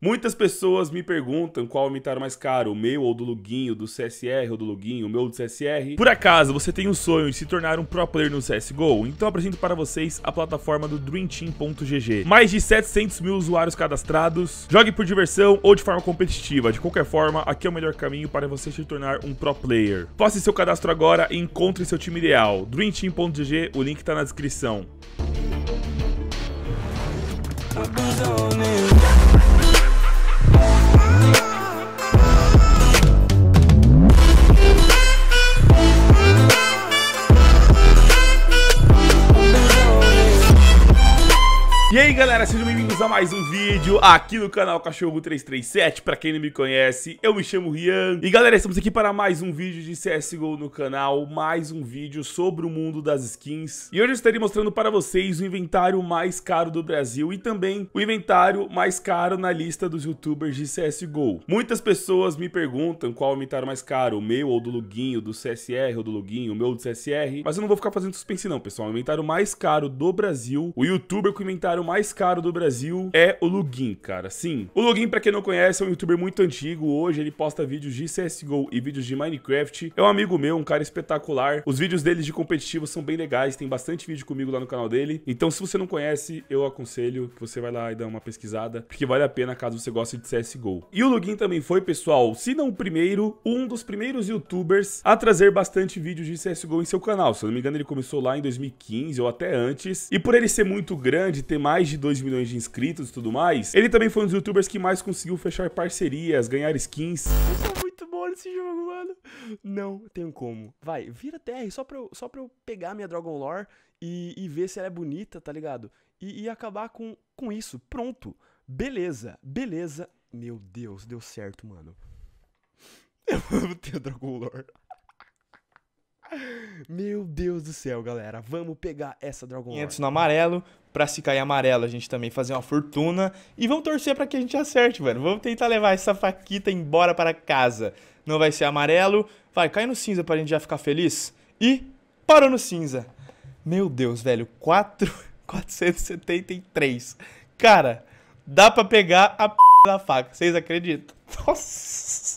Muitas pessoas me perguntam qual inventário mais caro, o meu ou do Luguinho, do CSR ou do Luguinho, o meu do CSR. Por acaso você tem um sonho de se tornar um pro player no CSGO? Então apresento para vocês a plataforma do DreamTeam.gg. Mais de 700 mil usuários cadastrados. Jogue por diversão ou de forma competitiva. De qualquer forma, aqui é o melhor caminho para você se tornar um pro player. Faça seu cadastro agora e encontre seu time ideal. DreamTeam.gg, o link está na descrição. E aí galera, sejam bem-vindos a mais um vídeo aqui no canal Cachorro 337. Pra quem não me conhece, eu me chamo Rian. E galera, estamos aqui para mais um vídeo de CSGO no canal. Mais um vídeo sobre o mundo das skins. E hoje eu estarei mostrando para vocês o inventário mais caro do Brasil e também o inventário mais caro na lista dos youtubers de CSGO. Muitas pessoas me perguntam qual é o inventário mais caro, o meu ou do Luguinho, do CSR ou do Luguinho, o meu do CSR. Mas eu não vou ficar fazendo suspense não, pessoal. O inventário mais caro do Brasil, o youtuber com o inventário mais caro do Brasil é o Lugin, cara. Sim, o Lugin, pra quem não conhece, é um youtuber muito antigo. Hoje ele posta vídeos de CSGO e vídeos de Minecraft. É um amigo meu, um cara espetacular. Os vídeos dele de competitivo são bem legais, tem bastante vídeo comigo lá no canal dele. Então se você não conhece, eu aconselho que você vai lá e dá uma pesquisada, porque vale a pena caso você goste de CSGO. E o Lugin também foi, pessoal, se não o primeiro, um dos primeiros youtubers a trazer bastante vídeos de CSGO em seu canal. Se eu não me engano, ele começou lá em 2015 ou até antes. E por ele ser muito grande, ter mais de 2 milhões de inscritos e tudo mais, ele também foi um dos youtubers que mais conseguiu fechar parcerias, ganhar skins. Eu sou muito bom nesse jogo, mano. Não tem como. Vai, vira TR só pra eu pegar minha Dragon Lore e ver se ela é bonita, tá ligado? E acabar com isso. Pronto. Beleza. Meu Deus, deu certo, mano. Eu amo ter Dragon Lore. Meu Deus do céu, galera. Vamos pegar essa Dragon Lore. 500 no amarelo. Pra se cair amarelo, a gente também fazer uma fortuna. E vamos torcer pra que a gente acerte, mano. Vamos tentar levar essa faquita embora para casa. Não vai ser amarelo. Vai, cai no cinza pra gente já ficar feliz. E parou no cinza. Meu Deus, velho. 473. Cara, dá pra pegar a p da faca. Vocês acreditam? Nossa.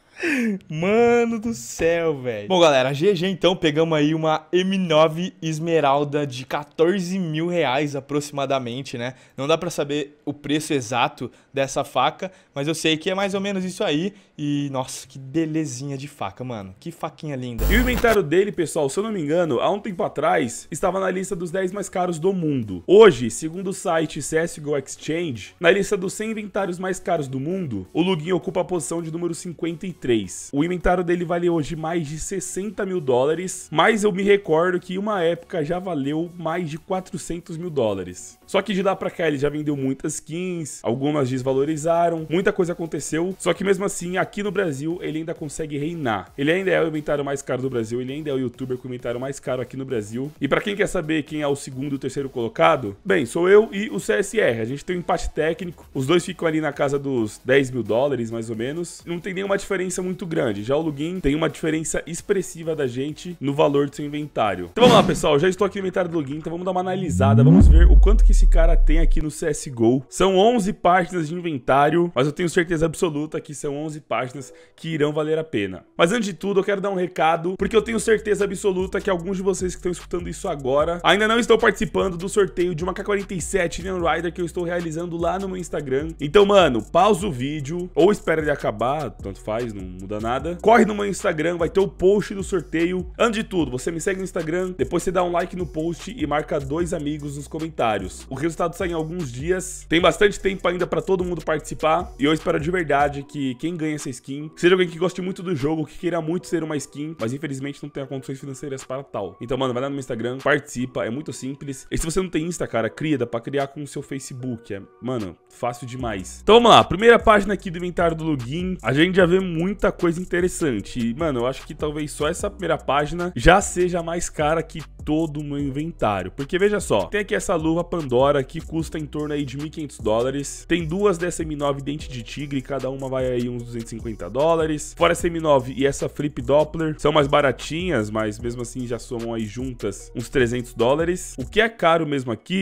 Mano do céu, velho. Bom, galera, GG então, pegamos aí uma M9 Esmeralda de 14 mil reais aproximadamente, né? Não dá pra saber o preço exato dessa faca, mas eu sei que é mais ou menos isso aí. E, nossa, que belezinha de faca, mano. Que faquinha linda. E o inventário dele, pessoal, se eu não me engano, há um tempo atrás, estava na lista dos 10 mais caros do mundo. Hoje, segundo o site CSGO Exchange, na lista dos 100 inventários mais caros do mundo, o Lugin ocupa a posição de número 53. O inventário dele vale hoje mais de 60 mil dólares, mas eu me recordo que em uma época já valeu mais de 400 mil dólares. Só que de lá pra cá ele já vendeu muitas skins, algumas desvalorizaram, muita coisa aconteceu, só que mesmo assim aqui no Brasil ele ainda consegue reinar. Ele ainda é o inventário mais caro do Brasil, ele ainda é o youtuber com o inventário mais caro aqui no Brasil. E pra quem quer saber quem é o segundo e o terceiro colocado, bem, sou eu e o CSR. A gente tem um empate técnico, os dois ficam ali na casa dos 10 mil dólares mais ou menos. Não tem nenhuma diferença muito grande. Já o Lugin tem uma diferença expressiva da gente no valor do seu inventário. Então vamos lá, pessoal, já estou aqui no inventário do Lugin, então vamos dar uma analisada, vamos ver o quanto que esse cara tem aqui no CSGO. São 11 páginas de inventário, mas eu tenho certeza absoluta que são 11 páginas que irão valer a pena. Mas antes de tudo, eu quero dar um recado, porque eu tenho certeza absoluta que alguns de vocês que estão escutando isso agora ainda não estão participando do sorteio de uma K47 Neon Rider que eu estou realizando lá no meu Instagram. Então, mano, pausa o vídeo ou espera ele acabar, tanto faz, não muda nada. Corre no meu Instagram, vai ter o post do sorteio. Antes de tudo, você me segue no Instagram, depois você dá um like no post e marca 2 amigos nos comentários. O resultado sai em alguns dias, tem bastante tempo ainda pra todo mundo participar e eu espero de verdade que quem ganha essa skin seja alguém que goste muito do jogo, que queira muito ser uma skin, mas infelizmente não tenha condições financeiras para tal. Então, mano, vai lá no meu Instagram, participa, é muito simples. E se você não tem Insta, cara, cria, dá pra criar com o seu Facebook, mano, fácil demais. Então vamos lá, primeira página aqui do inventário do Lugin, a gente já vê muita coisa interessante. E, mano, eu acho que talvez só essa primeira página já seja mais cara que todo o meu inventário. Porque veja só, tem aqui essa luva Pandora que custa em torno aí de 1.500 dólares. Tem duas dessa M9 Dente de Tigre, cada uma vai aí uns 250 dólares. Fora essa M9 e essa Flip Doppler, são mais baratinhas, mas mesmo assim já somam aí juntas uns 300 dólares. O que é caro mesmo aqui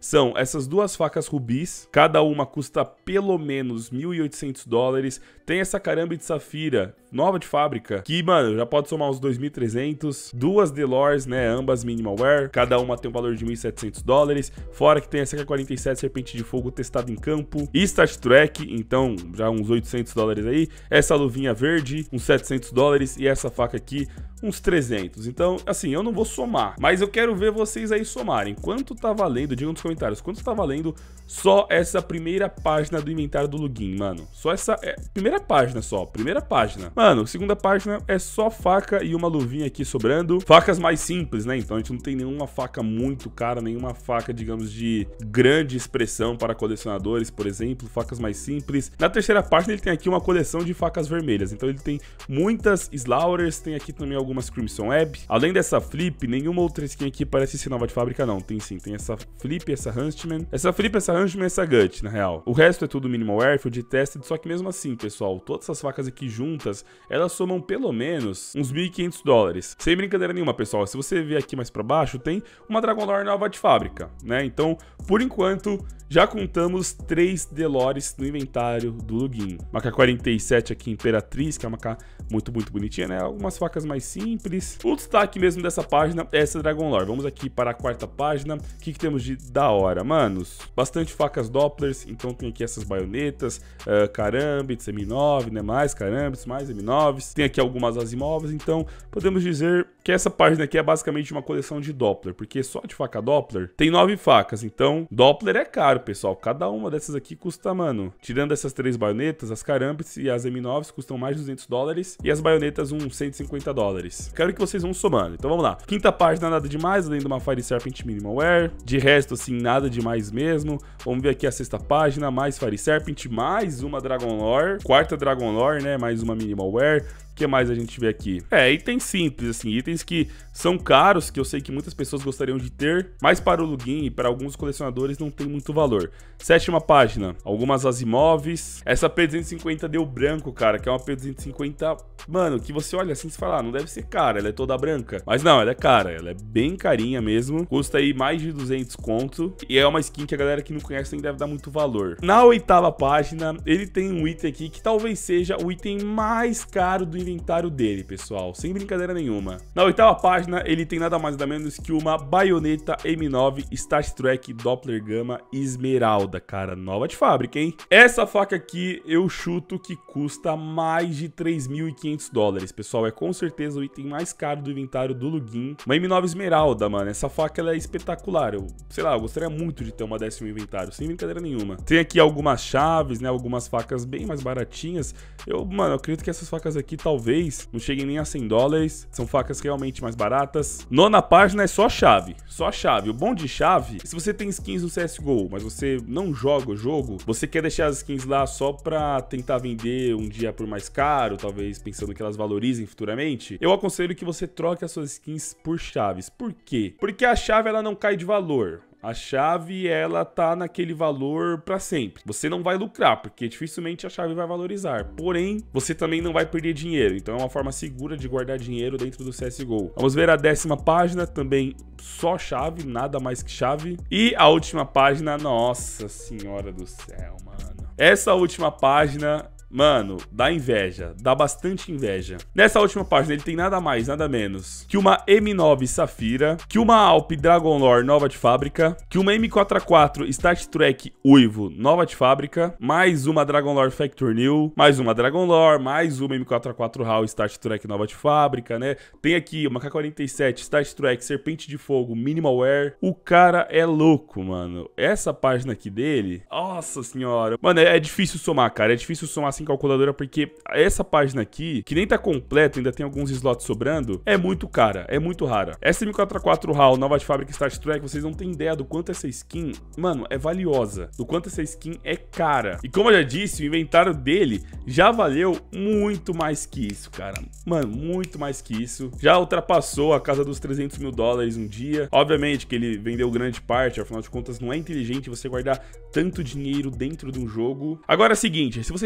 são essas duas facas rubis, cada uma custa pelo menos $1.800. Tem essa caramba de safira, nova de fábrica, que, mano, já pode somar uns 2.300. Duas Delors, né, ambas minimal wear, cada uma tem um valor de $1.700. Fora que tem essa AK-47 Serpente de Fogo testada em campo. E Start Track, então, já uns $800 aí. Essa luvinha verde, uns $700. E essa faca aqui, uns 300. Então, assim, eu não vou somar, mas eu quero ver vocês aí somarem. Quanto tá valendo? Diga nos comentários, quanto tá valendo só essa primeira página do inventário do login, mano? Só essa primeira página só, primeira página. Mano, segunda página é só faca e uma luvinha aqui sobrando. Facas mais simples, né? Então a gente não tem nenhuma faca muito cara, nenhuma faca, digamos, de grande expressão para colecionadores, por exemplo. Facas mais simples. Na terceira página ele tem aqui uma coleção de facas vermelhas. Então ele tem muitas Slaughters, tem aqui também algumas Crimson Web. Além dessa Flip, nenhuma outra skin aqui parece ser nova de fábrica, não. Tem sim, tem essa Flip, essa Huntsman. Essa Flip, essa Huntsman e essa Gut, na real. O resto é tudo minimal wear, field tested, só que mesmo assim, pessoal, todas essas facas aqui juntas, elas somam pelo menos uns $1.500. Sem brincadeira nenhuma, pessoal. Se você ver aqui mais pra baixo, tem uma Dragon Lore nova de fábrica, né? Então, por enquanto, já contamos 3 Delores no inventário do login. Uma AK-47 aqui, Imperatriz, que é uma AK muito bonitinha, né? Algumas facas mais simples. O destaque mesmo dessa página é essa Dragon Lore. Vamos aqui para a quarta página. O que temos de da hora? Manos, bastante facas Dopplers. Então tem aqui essas baionetas, Karambits, M9, né? Mais Karambits, mais M9s. Tem aqui algumas Asimovs. Então podemos dizer que essa página aqui é basicamente uma coleção de Doppler, porque só de faca Doppler tem 9 facas. Então Doppler é caro, pessoal. Cada uma dessas aqui custa, mano, tirando essas 3 baionetas, as Karambits e as M9s custam mais de $200 e as baionetas uns $150. Quero que vocês vão somando. Então vamos lá. Quinta página, nada demais, além de uma Fire Serpent Minimal Wear. De resto, assim, nada demais mesmo. Vamos ver aqui a sexta página, mais Fire Serpent, mais uma Dragon Lore. Quarta Dragon Lore, né? Mais uma Minimal Wear. O que mais a gente vê aqui? Itens simples, assim, itens que são caros, que eu sei que muitas pessoas gostariam de ter, mas para o login e para alguns colecionadores não tem muito valor. Sétima página, algumas Asimovs. Essa P250 deu branco, cara, que é uma P250, mano, que você olha assim e fala, não deve ser cara, ela é toda branca. Mas não, ela é cara, ela é bem carinha mesmo, custa aí mais de 200 conto, e é uma skin que a galera que não conhece nem deve dar muito valor. Na oitava página, ele tem um item aqui que talvez seja o item mais caro do inventário dele, pessoal, sem brincadeira nenhuma. Na oitava página, ele tem nada mais nada menos que uma baioneta M9 Star Trek Doppler Gama Esmeralda, cara, nova de fábrica, hein? Essa faca aqui, eu chuto que custa mais de $3.500, pessoal, é com certeza o item mais caro do inventário do login. Uma M9 Esmeralda, mano, essa faca, ela é espetacular, eu, sei lá, eu gostaria muito de ter uma dessa no inventário, sem brincadeira nenhuma. Tem aqui algumas chaves, né, algumas facas bem mais baratinhas. Mano, eu acredito que essas facas aqui, talvez não cheguem nem a $100, são facas realmente mais baratas. Nona página é só chave, só chave. O bom de chave, se você tem skins no CSGO, mas você não joga o jogo, você quer deixar as skins lá só pra tentar vender um dia por mais caro, talvez pensando que elas valorizem futuramente, eu aconselho que você troque as suas skins por chaves. Por quê? Porque a chave, ela não cai de valor. A chave, ela tá naquele valor pra sempre. Você não vai lucrar, porque dificilmente a chave vai valorizar. Porém, você também não vai perder dinheiro. Então é uma forma segura de guardar dinheiro dentro do CSGO. Vamos ver a 10ª página, também só chave, nada mais que chave. E a última página, nossa senhora do céu, mano. Essa última página, mano, dá inveja, dá bastante inveja. Nessa última página ele tem nada mais, nada menos que uma M9 Safira, que uma Alp Dragon Lore nova de fábrica, que uma M4A4 Start Track Uivo nova de fábrica, mais uma Dragon Lore Factor New, mais uma Dragon Lore, mais uma M4A4 HAL Start Track nova de fábrica, né? Tem aqui uma K-47 Start Track Serpente de Fogo Minimal Wear. O cara é louco, mano. Essa página aqui dele, nossa senhora. Mano, é difícil somar, cara. É difícil somar assim calculadora, porque essa página aqui, que nem tá completa, ainda tem alguns slots sobrando, é muito cara, é muito rara. Essa M4A4 HAL, nova de fábrica Start Track, vocês não têm ideia do quanto essa skin, mano, é valiosa, do quanto essa skin é cara. E como eu já disse, o inventário dele já valeu muito mais que isso, cara. Mano, muito mais que isso. Já ultrapassou a casa dos $300 mil um dia. Obviamente que ele vendeu grande parte, afinal de contas não é inteligente você guardar tanto dinheiro dentro de um jogo. Agora é o seguinte, se vocês querem um vídeo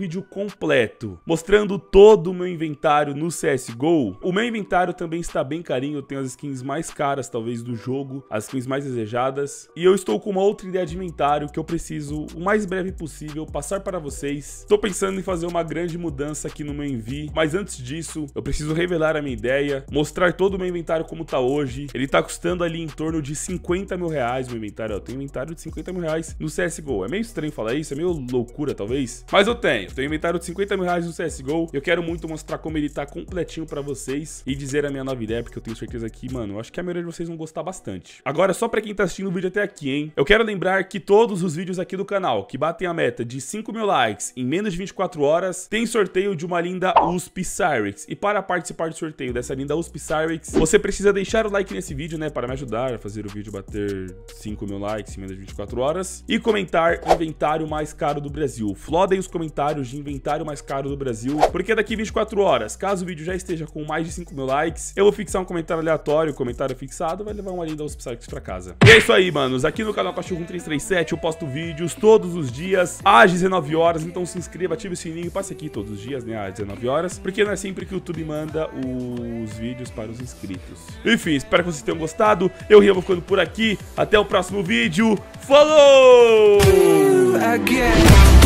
vídeo completo, mostrando todo o meu inventário no CSGO. O meu inventário também está bem carinho, eu tenho as skins mais caras, talvez, do jogo, as skins mais desejadas. E eu estou com uma outra ideia de inventário que eu preciso, o mais breve possível, passar para vocês. Estou pensando em fazer uma grande mudança aqui no meu envie, mas antes disso, eu preciso revelar a minha ideia, mostrar todo o meu inventário como tá hoje. Ele tá custando ali em torno de 50 mil reais, meu inventário. Eu tenho um inventário de 50 mil reais no CSGO. É meio estranho falar isso, é meio loucura, talvez. Mas eu tenho um inventário de 50 mil reais no CSGO. Eu quero muito mostrar como ele tá completinho pra vocês e dizer a minha nova ideia, porque eu tenho certeza que, mano, eu acho que a maioria de vocês vão gostar bastante. Agora, só pra quem tá assistindo o vídeo até aqui, hein? Eu quero lembrar que todos os vídeos aqui do canal que batem a meta de 5 mil likes em menos de 24 horas, tem sorteio de uma linda USP Cyrix. E para participar do sorteio dessa linda USP Cyrix, você precisa deixar o like nesse vídeo, né, para me ajudar a fazer o vídeo bater 5 mil likes em menos de 24 horas. E comentar inventário mais caro do Brasil. Flodem os comentários de inventário mais caro do Brasil, porque daqui 24 horas, caso o vídeo já esteja com mais de 5 mil likes, eu vou fixar um comentário aleatório, o comentário fixado vai levar uma linda USP Cyrix pra casa. E é isso aí, manos. Aqui no canal Cachorro 1337 eu posto vídeos todos os dias às 19 horas, então se inscreva, ative o sininho, passe aqui todos os dias, né, às 19 horas, porque não é sempre que o YouTube manda os vídeos para os inscritos. Enfim, espero que vocês tenham gostado. Eu, Rian, vou ficando por aqui. Até o próximo vídeo. Falou!